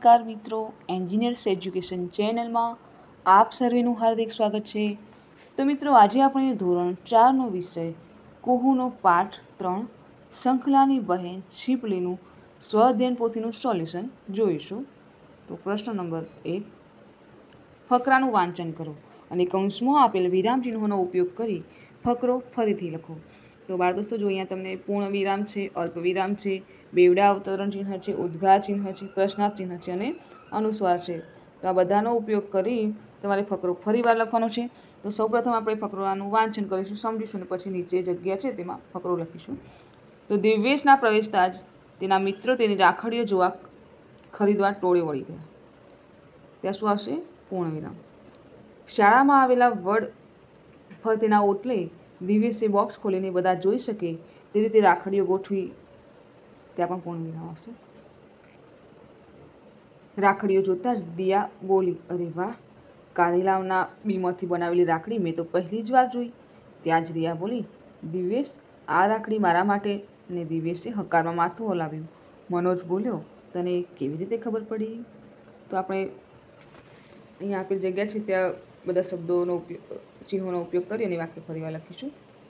નમસ્કાર મિત્રો, engineers education ચેનલમાં આપ સર્વેનું હાર્દિક સ્વાગત છે। તો મિત્રો આજે આપણે ધોરણ 4નો વિષય કુહુનો પાઠ 3 શંખલાની બહેન છીપલીનું સ્વઅધ્યયન પોથીનું સોલ્યુશન જોઈશું। તો પ્રશ્ન નંબર 1, ફકરાનું વાંચન કરો અને કૌંસમાં આપેલ વિરામચિહ્નોનો ઉપયોગ કરી ફકરો ફરીથી લખો। તો બાળ દોસ્તો જો અહીંયા તમને પૂર્ણ વિરામ છે, અલ્પ વિરામ છે, બેવડા અવતરણ ચિહ્ન છે, ઉદ્ગાર ચિહ્ન છે, પ્રશ્નાર્થ ચિહ્ન છે અને અનુસ્વાર છે। તો આ બધાનો ઉપયોગ કરી તમારે ફકરો ફરીવાર લખવાનો છે। તો સૌપ્રથમ આપણે ફકરાનું વાંચન કરીશું, સમજીશું અને પછી નીચે જગ્યા છે તેમાં ફકરો લખીશું। તો દિવ્યેશના પ્રવેશતા જ તેના મિત્રો તેની રાખડીઓ જોવા ખરીદવા ટોળે વળી ગયા। ત્યાં શું આવશે? પૂર્ણ વિરામ। શાળામાં આવેલા વડ ફરતેના ઓટલે દિવ્યેશે બોક્સ ખોલીને બધા જોઈ શકે તે રીતે રાખડીઓ ગોઠવી, ત્યાં પણ પૂર્ણ વિરામ આવશે। રાખડીઓ જોતાં જ દિયા બોલી, અરે વાહ, કારેલાના બીમાંથી બનાવેલી રાખડી મેં તો પહેલી જ વાર જોઈ। ત્યાં જ રિયા બોલી, દિવ્યેશ, આ રાખડી મારા માટે? ને દિવ્યેશે હકારમાં માથું હલાવ્યું। મનોજ બોલ્યો, તને કેવી રીતે ખબર પડી? તો આપણે અહીંયા આપેલ જગ્યા છે ત્યાં બધા શબ્દોનો ચિહ્નોનો ઉપયોગ કરી અને વાક્ય ફરીવાર લખીશું।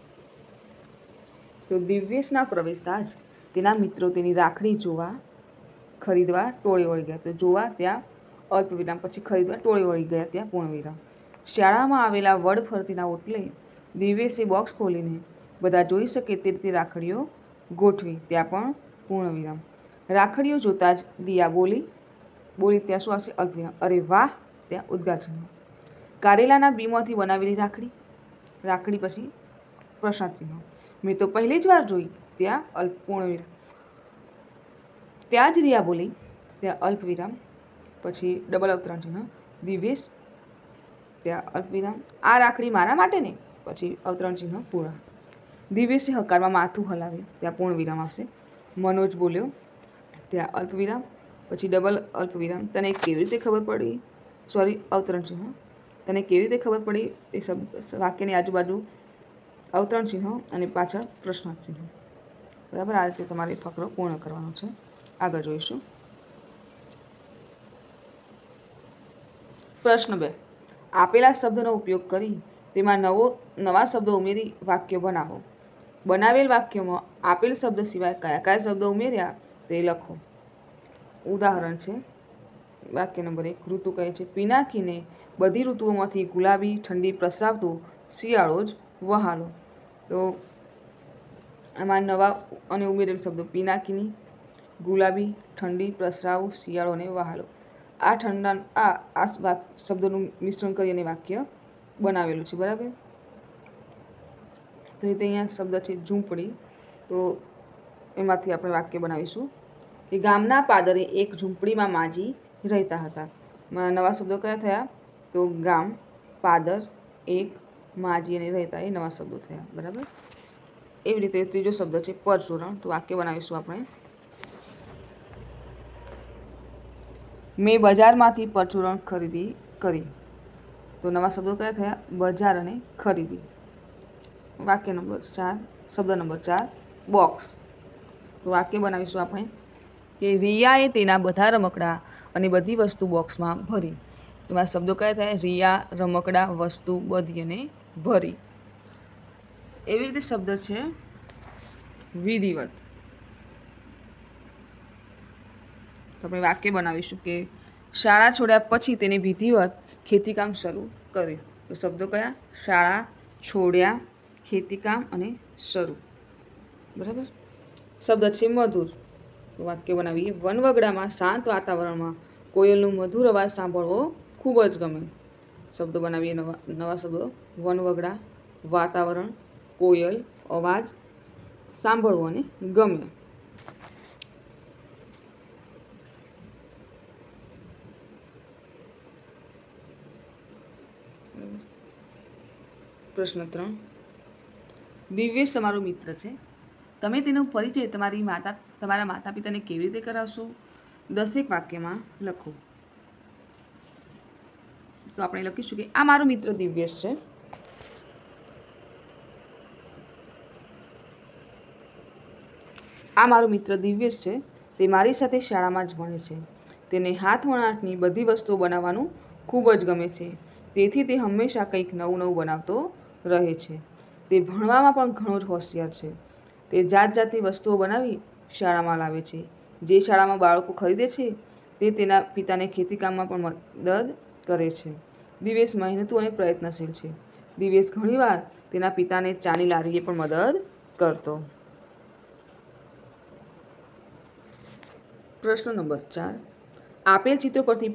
તો દિવ્યેશના પ્રવેશતા જ તેના મિત્રો તેની રાખડી જોવા ખરીદવા ટોળે વળી ગયા। તો જોવા ત્યાં અલ્પ વિરામ, પછી ખરીદવા ટોળે વળી ગયા, ત્યાં પૂર્ણ વિરામ। શાળામાં આવેલા વડ ફરતીના ઓટલે દિવ્યેશે બોક્સ ખોલીને બધા જોઈ શકે તે રીતે રાખડીઓ ગોઠવી, ત્યાં પણ પૂર્ણ વિરામ। રાખડીઓ જોતાં જ દિયા બોલી, ત્યાં શું આવશે? અલ્પ વિરામ। અરે વાહ, ત્યાં ઉદ્ગાર ચિહ્ન। કારેલાના બીમાંથી બનાવેલી રાખડી પછી પ્રશ્નાર્થ ચિહ્ન। મેં તો પહેલી જ વાર જોઈ, ત્યાં અલ્પ પૂર્ણ વિરામ। ત્યાં જ રિયા બોલી, ત્યાં અલ્પ વિરામ, પછી ડબલ અવતરણ ચિહ્ન। દિવ્યેશ, ત્યાં અલ્પ વિરામ, આ રાખડી મારા માટે ને? પછી અવતરણ ચિહ્ન પૂરા। દિવ્યેશે હકારમાં માથું હલાવ્યું, ત્યાં પૂર્ણ વિરામ આવશે। મનોજ બોલ્યો, ત્યાં અલ્પ વિરામ, પછી ડબલ અલ્પ વિરામ, તને કેવી રીતે ખબર પડી? અવતરણ ચિહ્ન। તને કેવી રીતે ખબર પડી એ વાક્યની આજુબાજુ અવતરણ ચિહ્ન અને પાછળ પ્રશ્નાર્થ ચિહ્ન। બરાબર, આ રીતે તમારે ફકરો પૂર્ણ કરવાનો છે। આગળ જોઈશું। પ્રશ્ન 2, આપેલા શબ્દનો ઉપયોગ કરી તેમાં નવા શબ્દો ઉમેરી વાક્ય બનાવો। બનાવેલ વાક્યમાં આપેલ શબ્દ સિવાય કયા કયા શબ્દો ઉમેર્યા તે લખો। ઉદાહરણ છે વાક્ય નંબર 1, ઋતુ કહે છે, પિનાકીને બધી ઋતુઓમાંથી ગુલાબી ઠંડી પ્રસરાવતો શિયાળો જ વહાલો। તો આમાં નવા અને ઉમેરેલ શબ્દો પિનાકીની, ગુલાબી, ઠંડી, પ્રસરાવો, શિયાળો અને વહાલો। આ શબ્દોનું મિશ્રણ કરી અને વાક્ય બનાવેલું છે। બરાબર, તો અહીંયા શબ્દ છે ઝૂંપડી, તો એમાંથી આપણે વાક્ય બનાવીશું કે ગામના પાદરે એક ઝૂંપડીમાં માજી રહેતા હતા। નવા શબ્દો કયા થયા? તો ગામ, પાદર, એક, માજી અને રહેતા, એ નવા શબ્દો થયા। બરાબર, એવી રીતે ત્રીજો શબ્દ છે પરચુરણ, તો વાક્ય બનાવીશું આપણે, મેં બજારમાંથી પરચુરણ ખરીદી કરી। તો નવા શબ્દો કયા થયા? બજાર અને ખરીદી। વાક્ય નંબર 4, શબ્દ નંબર 4, બોક્સ, તો વાક્ય બનાવીશું આપણે કે રિયાએ તેના બધા રમકડા અને બધી વસ્તુ બોક્સમાં ભરી। એમાં શબ્દો કયા થયા? રિયા, રમકડા, વસ્તુ, બધી અને ભરી। એવી રીતે શબ્દ છે વિધિવત, તો આપણે વાક્ય બનાવીશું કે શાળા છોડ્યા પછી તેને વિધિવત ખેતીકામ શરૂ કર્યું। તો શબ્દો કયા? શાળા, છોડ્યા, ખેતીકામ અને શરૂ। બરાબર, શબ્દ છે મધુર, તો વાક્ય બનાવીએ, વનવગડામાં શાંત વાતાવરણમાં કોયલનું મધુર અવાજ સાંભળવો ખૂબ જ ગમે। શબ્દો બનાવીએ નવા શબ્દો, વનવગડા, વાતાવરણ, કોયલ, અવાજ, સાંભળવો અને ગમે। પ્રશ્ન 3, દિવ્યેશ તમારો મિત્ર છે, તમે તેનો પરિચય તમારા માતા પિતાને કેવી રીતે કરાવશો? 10 વાક્યમાં લખો। તો આપણે લખીશું કે આ મારો મિત્ર દિવ્યેશ છે, આ મારો મિત્ર દિવ્યેશ છે, તે મારી સાથે શાળામાં જ ભણે છે, તેને હાથવણાટની બધી વસ્તુઓ બનાવવાનું ખૂબ જ ગમે છે, તેથી તે હંમેશા કંઈક નવું નવું બનાવતો રહે છે. તે ભણવામાં પણ ઘણો જ હોશિયાર છે. તે જાત જાતની વસ્તુઓ બનાવી શાળામાં લાવે છે. જે શાળામાં બાળકો ખરીદે છે તે તેના પિતાને ખેતીકામમાં પણ મદદ કરે છે. દિવેશ મહેનતુ અને પ્રયત્નશીલ છે. દિવેશ ઘણીવાર તેના પિતાને ચાની લારીએ પણ મદદ કરતો. પ્રશ્ન નંબર 4. આપેલ ચિત્રો પરથી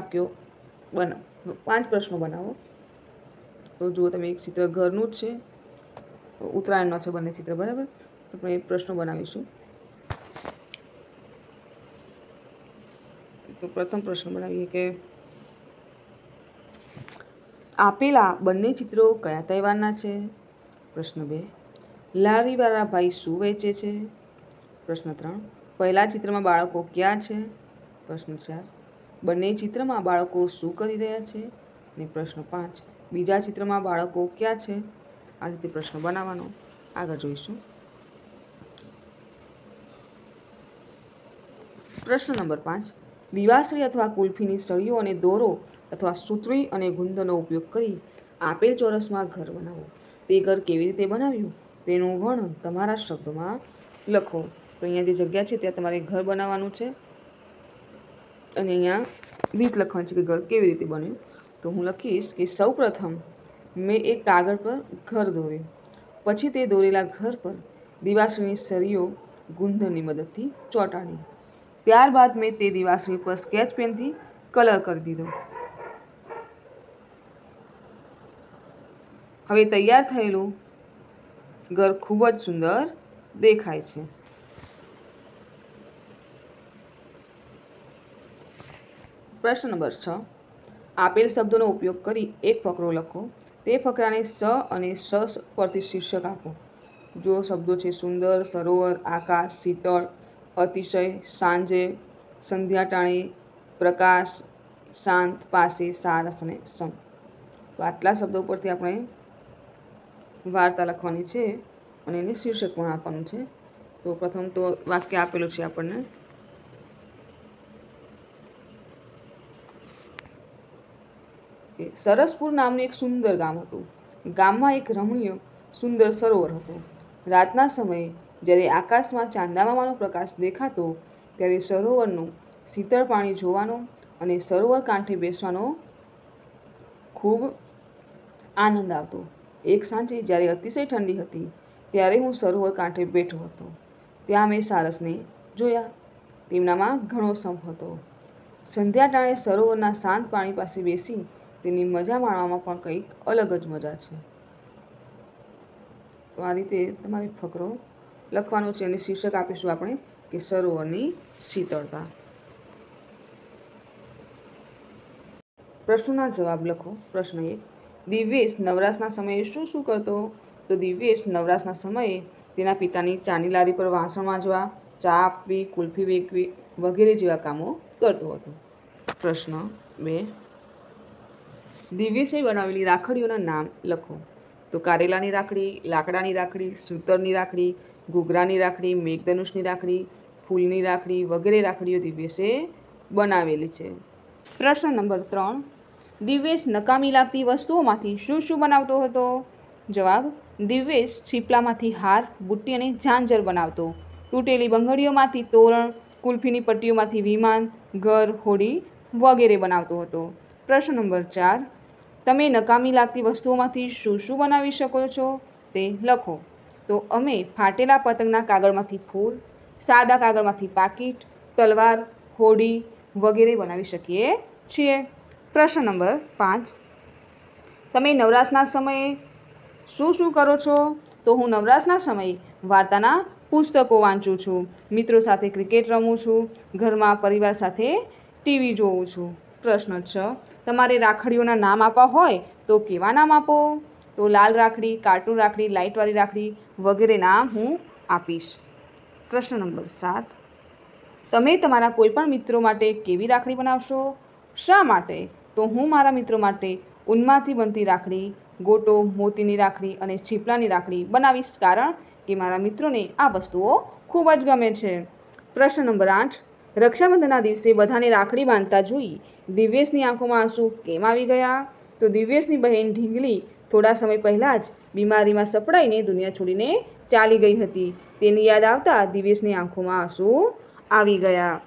5 પ્રશ્નો બનાવો. તો જુઓ તમે, એક ચિત્ર ઘરનું જ છે, ઉત્તરાયણનો છે બંને ચિત્ર, બરાબર. તો આપણે પ્રશ્નો બનાવીશું. તો પ્રથમ પ્રશ્ન બનાવીએ કે આપેલા બંને ચિત્રો કયા તહેવારના છે? પ્રશ્ન 2. લારીવાળા ભાઈ શું વેચે છે? પ્રશ્ન 3. પહેલા ચિત્રમાં બાળકો ક્યાં છે? પ્રશ્ન 4. બંને ચિત્રમાં બાળકો શું કરી રહ્યા છે? અને પ્રશ્ન 5. બીજા ચિત્રમાં બાળકો ક્યાં છે? આ રીતે પ્રશ્ન બનાવવાનો. આગળ જોઈશું. પ્રશ્ન નંબર 5. દિવાસળી અથવા કુલ્ફીની સળીઓ અને દોરો અથવા સૂતરી અને ગુંદરનો ઉપયોગ કરી આપેલ ચોરસમાં ઘર બનાવો. તે ઘર કેવી રીતે બનાવ્યું તેનું વર્ણન તમારા શબ્દોમાં લખો. તો અહીંયા જે જગ્યા છે ત્યાં તમારે ઘર બનાવવાનું છે અને અહીંયા રીત લખવાની છે કે ઘર કેવી રીતે બન્યું. તો હું લખીશ કે સૌપ્રથમ મેં એક કાગળ પર ઘર દોર્યું. પછી તે દોરેલા ઘર પર દિવાસળીની સળીઓ ગુંદરની મદદથી ચોંટાડી. ત્યારબાદ મેં તે દિવાસળી પર સ્કેચ પેનથી કલર કરી દીધો. હવે તૈયાર થયેલું ઘર ખૂબ જ સુંદર દેખાય છે. પ્રશ્ન નંબર 6. આપેલ શબ્દોનો ઉપયોગ કરી એક ફકરો લખો. તે ફકરાને સ અને સ પરથી શીર્ષક આપો. જો શબ્દો છે સુંદર, સરોવર, આકાશ, શીતળ, અતિશય, સાંજે, સંધ્યા ટાણે, પ્રકાશ, શાંત, પાસે, સારસ અને સમ. તો આટલા શબ્દો પરથી આપણે વાર્તા લખવાની છે અને એને શીર્ષક પણ આપવાનું છે. તો પ્રથમ તો વાક્ય આપેલું છે આપણને. સરસપુર નામનું એક સુંદર ગામ હતું. ગામમાં એક રમણીય સુંદર સરોવર હતું. રાતના સમયે જ્યારે આકાશમાં ચાંદામામાનો પ્રકાશ દેખાતો ત્યારે સરોવરનું શીતળ પાણી જોવાનો અને સરોવર કાંઠે બેસવાનો ખૂબ આનંદ આવતો. એક સાંજે જ્યારે અતિશય ઠંડી હતી ત્યારે હું સરોવર કાંઠે બેઠો હતો. ત્યાં મેં સારસને જોયા. તેમનામાં ઘણો સંપ હતો. સંધ્યા ટાણે સરોવરના શાંત પાણી પાસે બેસી તેની મજા માણવામાં પણ કંઈક અલગ જ મજા છે. તો આ રીતે તમારે ફકરો લખવાનો છે અને શીર્ષક આપીશું આપણે કે સરોવરની શીતળતા. પ્રશ્નોના જવાબ લખો. પ્રશ્ન 1. દિવ્યેશ નવરાશના સમયે શું શું કરતો? તો દિવ્યેશ નવરાશના સમયે તેના પિતાની ચાની લારી પર વાસણ માંજવા, ચા આપવી, કુલ્ફી વેચવી વગેરે જેવા કામો કરતો હતો. પ્રશ્ન 2. દિવ્યેશે બનાવેલી રાખડીઓના નામ લખો. તો કારેલાની રાખડી, લાકડાની રાખડી, સૂતરની રાખડી, ઘૂઘરાની રાખડી, મેઘધનુષની રાખડી, ફૂલની રાખડી વગેરે રાખડીઓ દિવ્યેશે બનાવેલી છે. પ્રશ્ન નંબર 3. દિવ્યેશ નકામી લાગતી વસ્તુઓમાંથી શું શું બનાવતો હતો? જવાબ. દિવ્યેશ છીપલામાંથી હાર, બુટ્ટી અને ઝાંઝર બનાવતો. તૂટેલી બંગડીઓમાંથી તોરણ, કુલ્ફીની પટ્ટીઓમાંથી વિમાન, ઘર, હોડી વગેરે બનાવતો હતો. પ્રશ્ન નંબર 4. તમે નકામી લાગતી વસ્તુઓમાંથી શું શું બનાવી શકો છો તે લખો. તો અમે ફાટેલા પતંગના કાગળમાંથી ફૂલ, સાદા કાગળમાંથી પાકીટ, તલવાર, હોડી વગેરે બનાવી શકીએ છીએ. પ્રશ્ન નંબર 5. તમે નવરાશના સમયે શું શું કરો છો? તો હું નવરાશના સમયે વાર્તાના પુસ્તકો વાંચું છું, મિત્રો સાથે ક્રિકેટ રમું છું, ઘરમાં પરિવાર સાથે ટીવી જોઉં છું. પ્રશ્ન 6. તમારે રાખડીઓના નામ આપવા હોય તો કેવા નામ આપો? તો લાલ રાખડી, કાર્ટૂન રાખડી, લાઇટવાળી રાખડી વગેરે નામ હું આપીશ. પ્રશ્ન નંબર 7. તમે તમારા કોઈપણ મિત્રો માટે કેવી રાખડી બનાવશો? શા માટે? તો હું મારા મિત્રો માટે ઊનમાંથી બનતી રાખડી, ગોટો, મોતીની રાખડી અને છીપલાની રાખડી બનાવીશ, કારણ કે મારા મિત્રોને આ વસ્તુઓ ખૂબ જ ગમે છે. પ્રશ્ન નંબર 8. રક્ષાબંધનના દિવસે બધાને રાખડી બાંધતા જોઈ દિવ્યેશની આંખોમાં આંસુ કેમ આવી ગયા? તો દિવ્યેશની બહેન ઢીંગલી થોડા સમય પહેલાં જ બીમારીમાં સપડાઈને દુનિયા છોડીને ચાલી ગઈ હતી. તેની યાદ આવતા દિવ્યેશની આંખોમાં આંસુ આવી ગયા.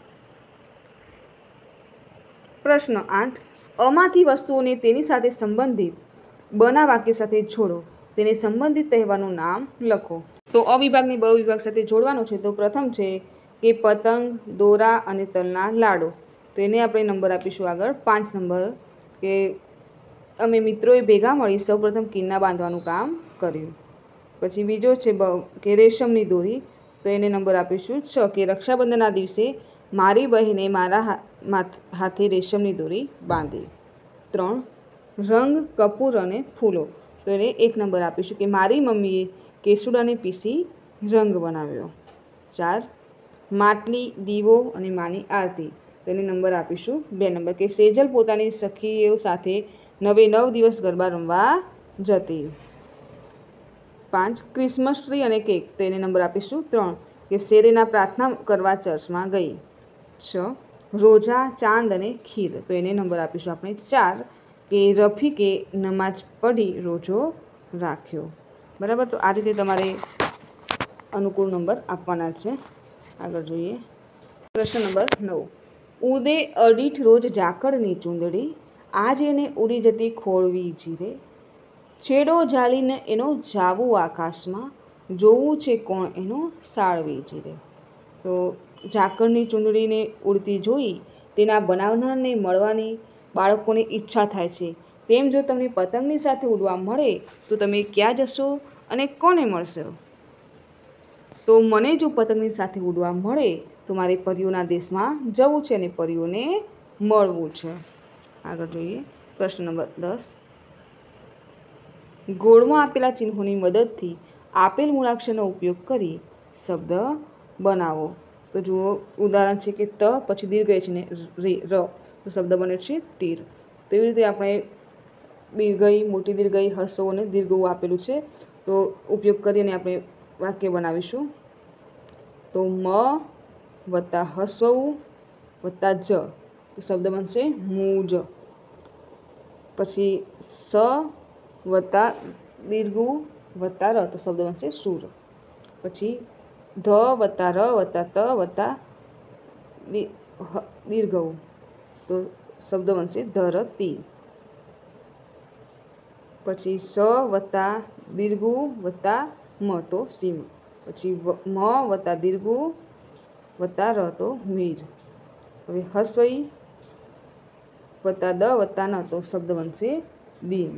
પ્રશ્ન 8. અમાંથી વસ્તુઓને તેની સાથે સંબંધિત બના વાક્ય સાથે જોડો. તેને સંબંધિત તહેવારનું નામ લખો. તો અ વિભાગને બ વિભાગ સાથે જોડવાનું છે. તો પ્રથમ છે કે પતંગ, દોરા અને તલના લાડુ. તો એને આપણે નંબર આપીશું આગળ 5 નંબર કે અમે મિત્રોએ ભેગા મળી સૌપ્રથમ કિન્ના બાંધવાનું કામ કર્યું. પછી બીજો છે કે રેશમની દોરી. તો એને નંબર આપીશું 6 કે રક્ષાબંધનના દિવસે મારી બહેને મારા હાથે રેશમની દોરી બાંધી. 3 રંગ, કપૂર અને ફૂલો. તો એને 1 નંબર આપીશું કે મારી મમ્મીએ કેસુડાને પીસી રંગ બનાવ્યો. 4 માટલી, દીવો અને માની આરતી. તો એને નંબર આપીશું 2 નંબર કે સેજલ પોતાની સખીઓ સાથે 9 દિવસ ગરબા રમવા જતી. 5 ક્રિસમસ ટ્રી અને કેક. તો એને નંબર આપીશું 3 કે શેરેના પ્રાર્થના કરવા ચર્ચમાં ગઈ. 6 રોજા, ચાંદ અને ખીર. તો એને નંબર આપીશું આપણે 4 કે રફીકે નમાજ પઢી રોજો રાખ્યો. બરાબર. તો આ રીતે તમારે અનુકૂળ નંબર આપવાના છે. આગળ જોઈએ પ્રશ્ન નંબર 9. ઉદે અડીઠ રોજ ઝાકળની ચૂંદડી, આજ એને ઉડી જતી ખોળવી જીરે. છેડો ઝાલીને એનો જાવું આકાશમાં, જોવું છે કોણ એનો સાળવી જીરે. તો ઝાકળની ચૂંદડીને ઉડતી જોઈ તેના બનાવનારને મળવાની બાળકોને ઈચ્છા થાય છે. તેમ જો તમને પતંગની સાથે ઉડવા મળે તો તમે ક્યાં જશો અને કોને મળશો? તો મને જો પતંગની સાથે ઉડવા મળે તો મારે પરીઓના દેશમાં જવું છે અને પરીઓને મળવું છે. આગળ જોઈએ પ્રશ્ન નંબર 10. ગોળમાં આપેલા ચિહ્નોની મદદથી આપેલ મૂળાક્ષરનો ઉપયોગ કરી શબ્દ બનાવો. તો જુઓ ઉદાહરણ છે કે ત પછી દીર્ઘ છે ને ર. તો શબ્દ બને છે તીર. તો એવી રીતે આપણે દીર્ઘઈ, મોટી દીર્ઘઈ, હસો અને દીર્ઘઉ આપેલું છે. તો ઉપયોગ કરીને આપણે વાક્ય બનાવીશું. તો મ વત્તા હસ્વઉ વત્તા જ. તો શબ્દ બનશે મૂજ. પછી સ વત્તા દીર્ઘુ વત્તા ર. તો શબ્દ બનશે સૂર. પછી ધ વત્તા ર વત્તા ત વત્તા દીર્ઘઉ. તો શબ્દ બનશે ધરતી. પછી સ વત્તા દીર્ઘુ વત્તા મ. તો સીમ. પછી મ વત્તા દીર્ઘુ વત્તા ર. તો મીર. હવે હસ્વઈ વત્તા દ વત્તા ન. તો શબ્દ બનશે દીન.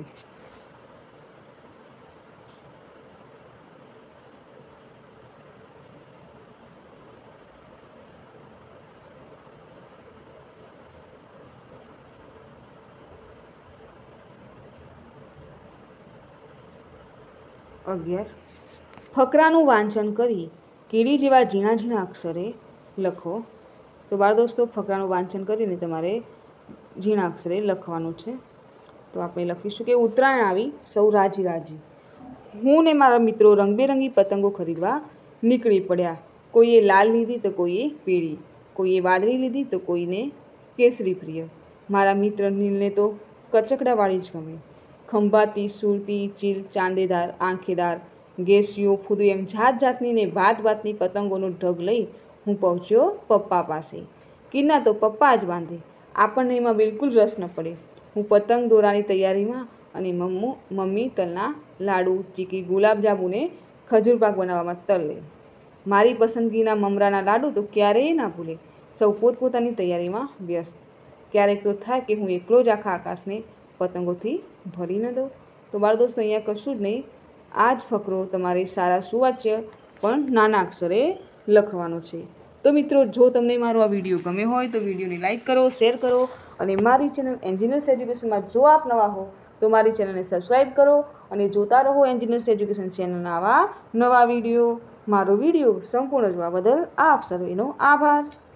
ફકરાનું વાંચન કરી કીડી જેવા ઝીણા ઝીણા અક્ષરે લખો. તો બાળ દોસ્તો ફકરાનું વાંચન કરીને તમારે ઝીણા અક્ષરે લખવાનું છે. તો આપણે લખીશું કે ઉત્તરાયણ આવી સૌ રાજી રાજી. હું ને મારા મિત્રો રંગબેરંગી પતંગો ખરીદવા નીકળી પડ્યા. કોઈએ લાલ લીધી તો કોઈએ પીળી, કોઈએ વાદળી લીધી તો કોઈને કેસરી પ્રિય. મારા મિત્ર નીલને તો કચકડાવાળી જ ગમે. ખંભાતી, સુરતી, ચીલ, ચાંદેદાર, આંખેદાર, ગેસિયો, ફૂદુ એમ જાત જાતની ને ભાત ભાતની પતંગોનો ઢગ લઈ હું પહોંચ્યો પપ્પા પાસે. કિન્ના તો પપ્પા જ બાંધે, આપણને એમાં બિલકુલ રસ ન પડે. હું પતંગ દોરાની તૈયારીમાં અને મમ્મી તલના લાડુ, ચીકી, ગુલાબજાંબુને ખજૂર પાક બનાવવામાં તલ લે. મારી પસંદગીના મમરાના લાડુ તો ક્યારેય ના ભૂલે. સૌ પોતપોતાની તૈયારીમાં વ્યસ્ત. ક્યારેક તો થાય કે હું એકલો જ આખા આકાશને પતંગોથી ભરી ન દઉં. તો બાળ દોસ્તો અહીંયા કશું જ નહીં. આ જ ફકરો તમારે સારા સુવાચ્ય પણ નાના અક્ષરે લખવાનો છે. તો મિત્રો જો તમને મારો આ વિડીયો ગમ્યો હોય તો વિડીયોને લાઇક કરો, શેર કરો અને મારી ચેનલ એન્જિનિયર્સ એજ્યુકેશનમાં જો આપ નવા હો તો મારી ચેનલને સબસ્ક્રાઈબ કરો અને જોતા રહો એન્જિનિયર્સ એજ્યુકેશન ચેનલના આવા નવા વિડીયો. મારો વિડીયો સંપૂર્ણ જોવા બદલ આપ સર્વેનો આભાર.